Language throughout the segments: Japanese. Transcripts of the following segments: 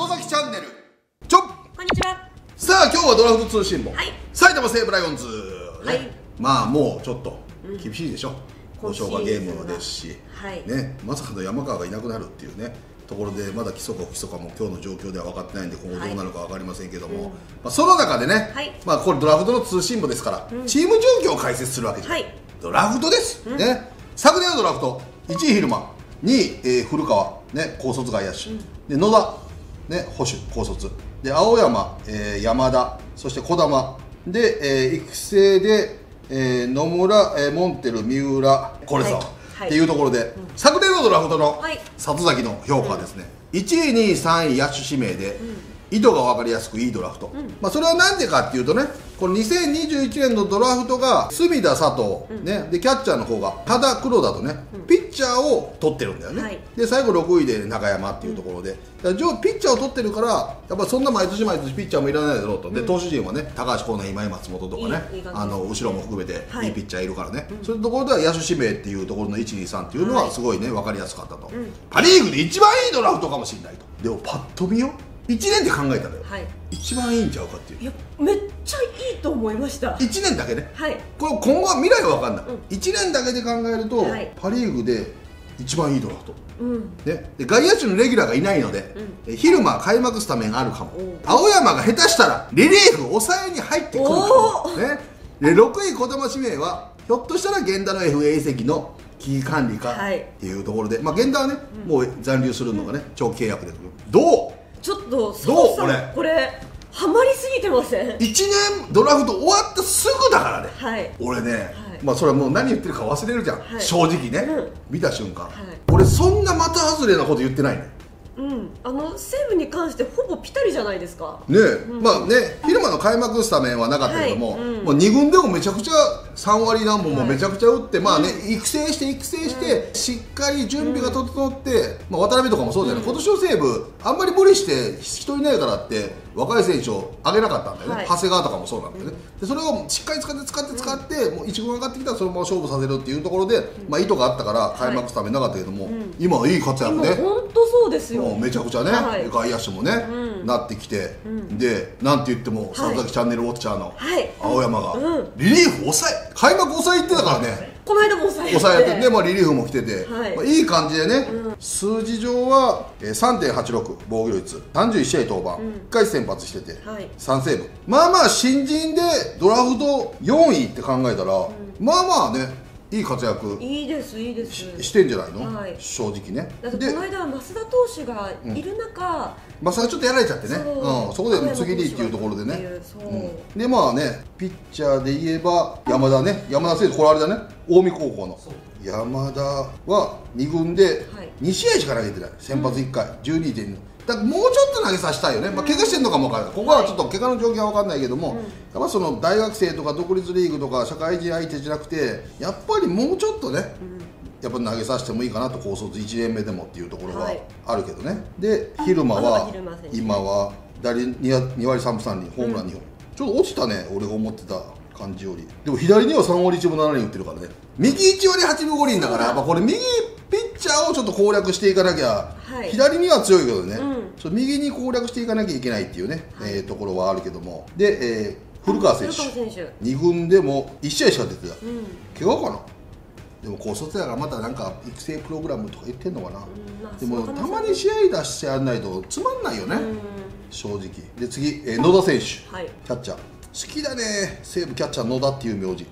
里崎チャンネルちょっこんにちは。 さあ今日はドラフト通信簿、 はい、 埼玉西武ライオンズ、ね、 はい、 まあもうちょっと厳しいでしょ、交渉がゲームもですし、 はい、 ね、まさかの山川がいなくなるっていうねところで、まだ基礎か不基礎かも今日の状況では分かってないんで今後どうなるか分かりませんけども、まあ、その中でね、はい、まあこれドラフトの通信簿ですから、チーム状況を解説するわけじゃない、ドラフトです、ね、昨年のドラフト1位蛭間、2位、古川、ね、高卒外野手、で野田、ね、捕手高卒で青山、山田、そして児玉で、育成で、野村、モンテル、三浦、これさ、っていうところで、昨年のドラフトの里崎の評価はですね、1位、2位、3位野手指名で、意図が分かりやすくいいドラフト、まあそれは何でかっていうとね、この2021年のドラフトが隅田、佐藤、ね、でキャッチャーの方が多田、黒田とね、ピッチャーを取ってるんだよね、で最後6位で中山っていうところで、ピッチャーを取ってるから、やっぱそんな毎年毎年ピッチャーもいらないだろうと、で投手陣はね、高橋光成、今井松本とかね、後ろも含めていいピッチャーいるからね、そういうところでは野手指名っていうところの1、2、3っていうのはすごいね、分かりやすかったと、パ・リーグで一番いいドラフトかもしれないと。でもパッと見よ、1年で考えたのよ、一番いいんちゃうかっていう。いや、 めっちゃいいと思いました。 1年だけね、これ今後は未来は分かんない、1年だけで考えると、パ・リーグで一番いいドラフト、ね、で外野手のレギュラーがいないので、蛭間開幕スタメンあるかも、青山が下手したらリリーフ抑えに入ってくるかも、ね、で6位児玉指名はひょっとしたら源田の FA 移籍の危機管理かっていうところで、まあ源田はね、もう残留するのがね、長期契約でどうちょっとどうこれハマりすぎてません？1 年ドラフト終わったすぐだからね、俺ね、まあそれはもう何言ってるか忘れるじゃん、正直ね、見た瞬間、俺そんな的外れなこと言ってないね。 西武に関してほぼピタリじゃないですかね。まあね、蛭間の開幕スタメンはなかったけども、もう2軍でもめちゃくちゃ3割何本もめちゃくちゃ打って、まあね、育成してしっかり準備が整って、まあ渡辺とかもそうじゃない、今年の西武あんまり無理して人いないからって若い選手を上げなかったんだよね、長谷川とかもそうなんだよね、でそれをしっかり使ってもう1軍上がってきたらそのまま勝負させるっていうところで、まあ意図があったから開幕スタメンなかったけども、今はいい活躍ね、 本当そうですよ、 めちゃくちゃね、外野手もね、なってきて、でなんて言っても里崎チャンネルウォッチャーの青山がリリーフ抑え、開幕抑え行ってたからね、 この間も抑えて、でまあリリーフも来てて、いい感じでね、数字上は 3.86 防御率、31試合登板、1回先発してて3セーブ、まあまあ新人でドラフト4位って考えたら、まあまあね、いい活躍してんじゃないの、正直ね。 この間増田投手がいる中、 増田がちょっとやられちゃってね、そこで次にっていうところでね、でまあね、ピッチャーで言えば山田ね、山田選手、これあれだね、近江高校の山田は2軍で2試合しか投げてない、先発1回 12.2、だからもうちょっと投げさせたいよね、まあ怪我してるのかも分からない、ここはちょっと怪我の状況は分かんないけども、やっぱその大学生とか独立リーグとか社会人相手じゃなくて、やっぱりもうちょっとね、やっぱ投げさせてもいいかなと、高卒1年目でもっていうところはあるけどね、で蛭間は今は打率2割3分3厘、ホームラン2本、ちょっと落ちたね、俺が思ってた感じより。でも左には3割1分7厘打ってるからね、右1割8分5厘だから、これ右ピッチャーをちょっと攻略していかなきゃ、左には強いけどね、右に攻略していかなきゃいけないっていうね、ところはあるけども、で、古川選手2軍でも1試合しか出てない、怪我かな、でも高卒やからまたなんか育成プログラムとか言ってんのかな、でもたまに試合出してやらないとつまんないよね、正直。で次、野田選手、キャッチャー好きだね、西武キャッチャー野田っていう名字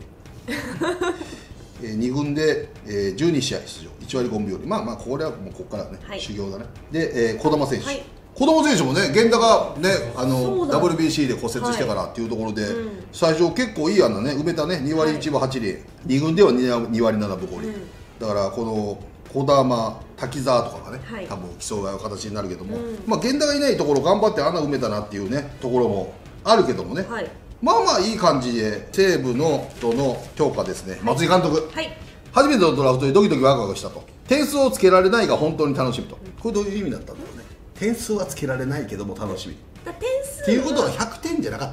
2軍で、12試合出場、1割5分4厘、まあまあこれはもうここからね、修行だね。で、児玉選手、児玉選手もね、源田がね、WBC で骨折してからっていうところで、最初結構いい案だね、埋めたね、2割1分8厘、2軍では2割7分5厘、だからこの児玉、滝沢とかがね、多分競い合う形になるけども、まあ源田がいないところ頑張って穴埋めたなっていうねところもあるけどもね、まあまあいい感じで西武の人の評価ですね。松井監督、初めてのドラフトでドキドキワクワクしたと、点数をつけられないが本当に楽しみと、これどういう意味だったんだろうね、点数はつけられないけども楽しみっていうことは100点じゃなかったんだね。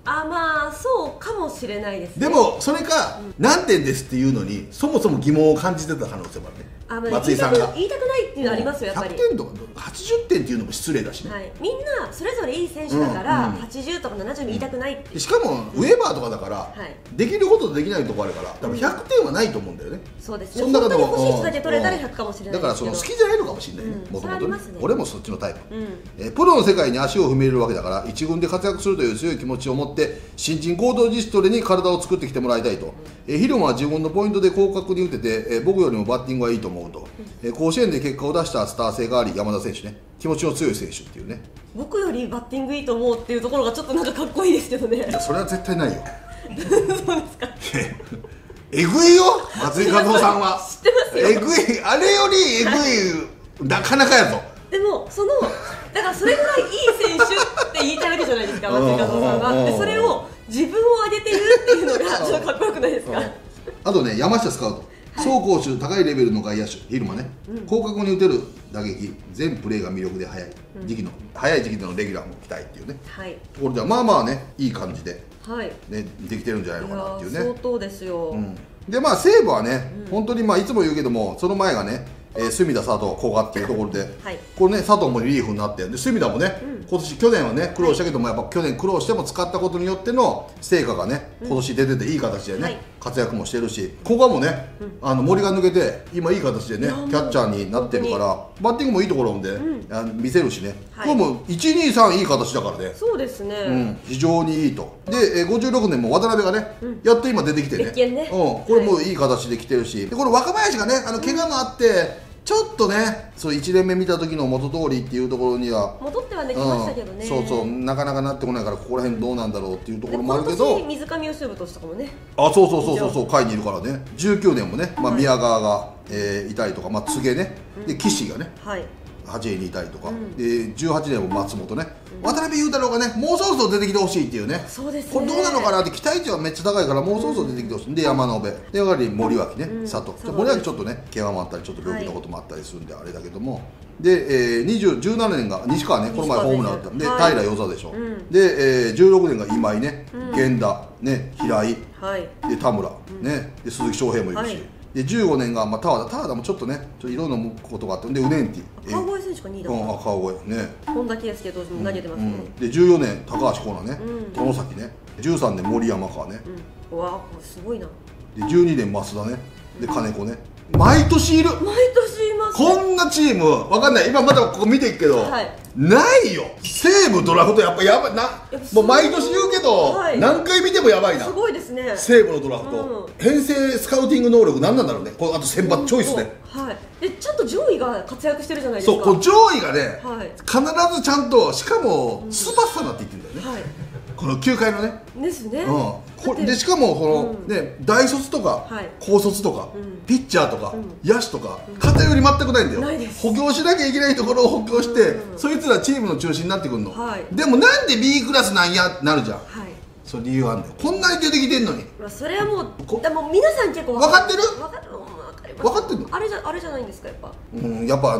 まあそうかもしれないですね。 でもそれか、何点ですっていうのにそもそも疑問を感じてた可能性もあるね。松井さんが言いたくないっていうのはありますよ、やっぱり。 100点とか80点っていうのも失礼だしね、 はい、みんなそれぞれいい選手だから、80とか70に言いたくないって、 しかもウェーバーとかだから、できることとできないとこあるから多分100点はないと思うんだよね。 そうですね、本当に欲しい人だけ取れたら100かもしれないだからその好きじゃないのかもしれないね、もともとね。俺もそっちのタイプ、プロの世界に足を踏み入れるわけだから一軍で活躍するという強い気持ちを持って新人行動自主トレに体を作ってきてもらいたいと。蛭間は自分のポイントで広角に打てて、僕よりもバッティングはいいと思うと。甲子園で結果を出したスター性があり、山田選手ね、気持ちの強い選手っていうね。 僕よりバッティングいいと思うっていうところがちょっとなんかかっこいいですけどね。 いやそれは絶対ないよそうですかえぐいよ松井稼頭さんは。 知ってますよ。 えぐい、あれよりえぐいなかなかやぞ。 でもだからそれぐらいいい選手って言いたいわけじゃないですか、松井稼頭さんは。でそれを自分を上げているっていうのがちょっとかっこよくないですか。 あとね、山下スカウト、走攻守高いレベルの外野手、蛭間ね、広角に打てる打撃、全プレーが魅力で早い時期でのレギュラーも期待っていうね、ところではまあまあね、いい感じで、ね、できてるんじゃないのかなっていうね。 相当ですよ。 でまあ西武はね、本当にまあいつも言うけども、その前がね、隅田、佐藤、古賀っていうところで、これね、佐藤もリリーフになって、で隅田もね、去年はね苦労したけども、やっぱ去年苦労しても使ったことによっての成果がね、今年出てていい形でね、活躍もしてるし、古賀もね、森が抜けて今いい形でねキャッチャーになってるから、バッティングもいいところで見せるしね、これも123いい形だからね。 そうですね、 非常にいいと。で56年も渡辺がね、やっと今出てきてね、これもいい形で来てるし、これ若林がね、怪我もあってちょっとね、そう1年目見た時の元通りっていうところには戻ってはねきましたけどね、 そうなかなかなってこないから、ここら辺どうなんだろうっていうところもあるけど、 今年水上由伸投手とかもね、 そう下位にいるからね。19年もね、宮川がいたりとか、柘植ね、で岸がね、8位にいたりとか、で18年も松本ね、渡辺裕太郎がね、もうそろそろ出てきてほしいっていうね、これどうなのかなって期待値はめっちゃ高いから、もうそろそろ出てきてほしい。で山野辺で、やはり森脇ね、佐藤、森脇ちょっとね怪我もあったり、ちょっと病気のこともあったりするんであれだけども、で17年が西川ね、この前ホームラン打ったんで、平与座でしょ、で16年が今井ね、源田ね、平井で田村ね、で鈴木翔平もいるし、で15年が田和もちょっとね、いろんなことがあって、でウネンティ、 川越選手が2位だった。 川越ね、 本田圭佑投手も投げてますね。 で14年高橋光成ね、外崎ね、13年森山川ね、 うわすごいな。で 12年増田ね、で金子ね、毎年いる。 毎年います。 こんなチームわかんない、今まだここ見ていくけど、ないよ。西武ドラフトやっぱやばいな、もう毎年言うけど、何回見てもやばいな。 すごいですね、 西武のドラフト、編成スカウティング能力何なんだろうね。これあと選抜チョイスね、 でちゃんと上位が活躍してるじゃないですか。 そう、上位がね、必ずちゃんと、しかもスーパースターだって言ってるんだよね、この球界のね。 ですね。 でしかもこのね、大卒とか高卒とかピッチャーとか野手とか偏り全くないんだよ。補強しなきゃいけないところを補強して、そいつらチームの中心になってくるの。でもなんで B クラスなんやってなるじゃん。それ理由あるんだよ。こんなに出てきてんのに。 それはもう、でも皆さん結構分かってる？ 分かってるの？あれじゃないんですか、やっぱ。 やっぱ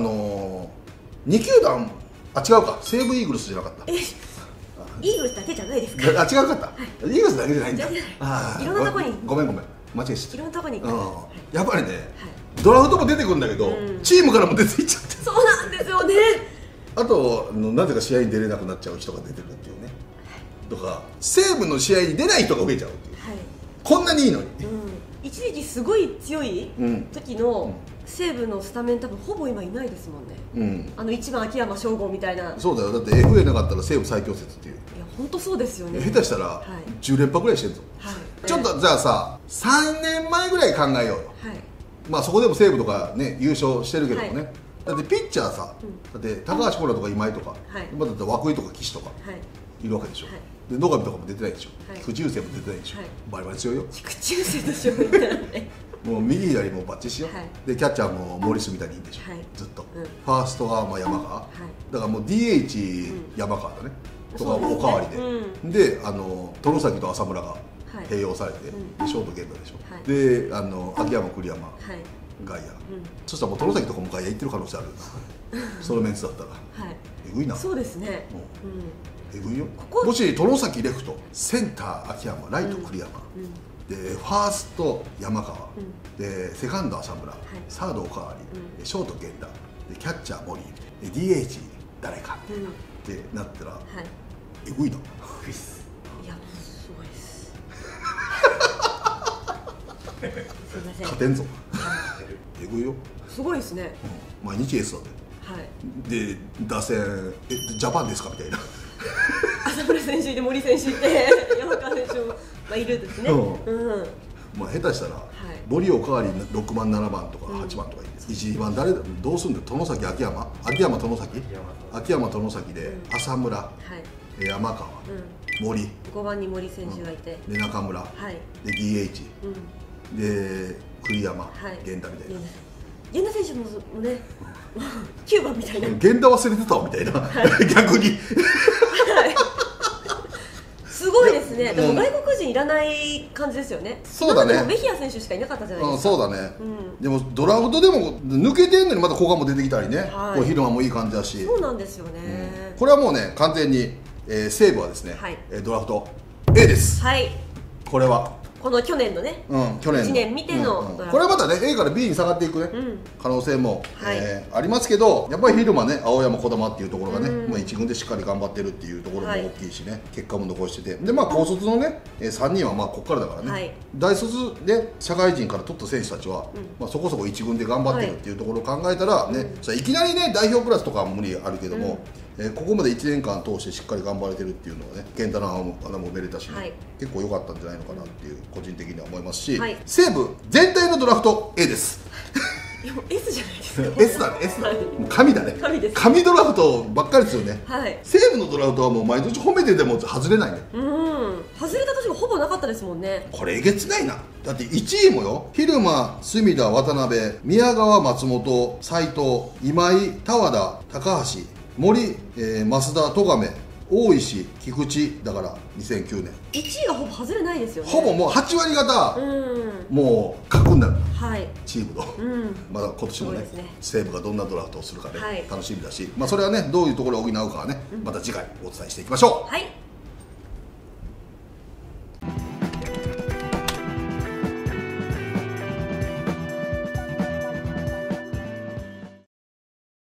2球団、違うか、西武イーグルスじゃなかった。 イーグルスだけじゃないですか。 違うかった。イーグルスだけじゃないんだ。 いろんなとこに。 ごめん間違えした。 いろんなとこに。 やっぱりね、ドラフトも出てくるんだけど、チームからも出ていっちゃって。 そうなんですよね。 あとなぜか試合に出れなくなっちゃう人が出てくるっていうね。とか西武の試合に出ない人が増えちゃうっていう。こんなにいいのに。 一時期すごい強い時の西武のスタメン多分ほぼ今いないですもんね。1番秋山翔吾みたいな。 そうだよ。だって FA なかったら西武最強説っていう。 いや本当そうですよね。 下手したら10連覇ぐらいしてるぞ。ちょっとじゃあさ、3年前ぐらい考えようよ。まあそこでも西武とかね優勝してるけどもね。だってピッチャーさ、だって高橋光成とか今井とか、だって涌井とか岸とかいるわけでしょ。で野上とかも出てないでしょ。菊池雄星も出てないでしょ。バリバリ強いよ。 菊池雄星としようみたいなね。 もう右左もバッチシよ。でキャッチャーも森住谷いいんでしょ。ずっとファーストが山川だから、もう DH 山川だねとかおかわりで、で外崎と浅村が併用されて、ショート源田でしょ。で秋山栗山外野、そしたらもう外崎とかも外野行ってる可能性あるよな。そのメンツだったらえぐいな。 そうですね。 えぐいよ。もし外崎レフト、センター秋山、ライト栗山、でファースト山川、でセカンド浅村、サードおかわり、ショート源田、でキャッチャー森、で DH 誰かってなったら、えぐいな。いやすごいです。すみません。 勝てんぞ。えぐいよ。 すごいですね。 毎日エースだね。で打線ジャパンですかみたいな。 浅村選手いて森選手いて山川選手もいるですね。 まあ下手したら森おかわり6番7番とか8番とかいいです。1番誰どうすんだよ。外崎秋山、秋山外崎、秋山外崎で浅村、山川、森、 5番に森選手がいて、 で中村、で DH、で栗山、源田みたいな。 源田選手もね、9番みたいな。 源田忘れてたわみたいな、逆に。 すごいですね。でも外国人いらない感じですよね。 そうだね。 メヒア選手しかいなかったじゃないですか。 そうだね。でもドラフトでも抜けてんのにまた古賀も出てきたりね。こう昼間もいい感じだし。 そうなんですよね。 これはもうね完全に西武はですね、ドラフト A です。はい。これは。 この去年のね、 去年 1年見てのこれはまたね A から B に下がっていくね可能性もありますけど、やっぱり昼間ね青山児玉っていうところがね1軍でしっかり頑張ってるっていうところも大きいしね、結果も残してて、でまあ高卒のね3人はまあここからだからね、大卒で社会人から取った選手たちはまあそこそこ1軍で頑張ってるっていうところを考えたらね、いきなりね代表クラスとかは無理あるけども、ここまで1年間通してしっかり頑張れてるっていうのはね、健太の穴も埋めれたしね、結構良かったんじゃないのかなっていう個人的には思いますし、西武全体のドラフト A です。 S じゃないですか。 S だね、S だね。神だね。神ドラフトばっかりですよね。西武のドラフトはもう毎年褒めてでも外れないね。 外れた年がほぼなかったですもんね。 これえげつないな。だって1位もよ、蛭間、隅田、渡辺、宮川、松本、斉藤、今井、田和田、高橋、森、増田、戸亀、大石、菊池だから2009年 1位がほぼ外れないですよね。 ほぼもう8割方、もう核になる、チームの、まだ今年もね西武がどんなドラフトをするかね、楽しみだし、まあそれはねどういうところを補うかはね、また次回お伝えしていきましょう。